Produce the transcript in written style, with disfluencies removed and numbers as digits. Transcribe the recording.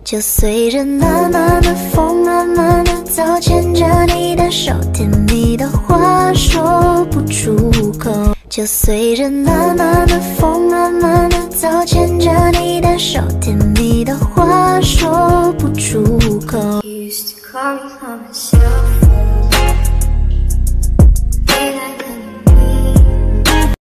就随着暖暖的风慢慢的走，牵着你的手，甜蜜的话说不出口。就随着暖暖的风慢慢的走，牵着你的手，甜蜜的话说不出口。You used to call me on my cell phone.